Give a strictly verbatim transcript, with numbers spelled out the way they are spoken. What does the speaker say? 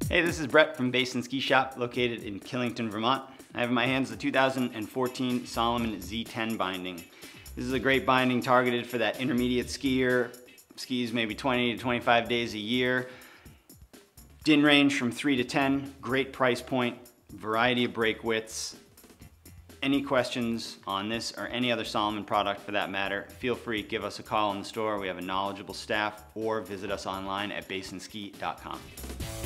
Hey, this is Brett from Basin Ski Shop located in Killington, Vermont. I have in my hands the two thousand fourteen Salomon Z ten Binding. This is a great binding targeted for that intermediate skier, skis maybe twenty to twenty-five days a year. Din range from three to ten, great price point, variety of brake widths. Any questions on this or any other Salomon product for that matter, feel free, give us a call in the store. We have a knowledgeable staff, or visit us online at basin ski dot com.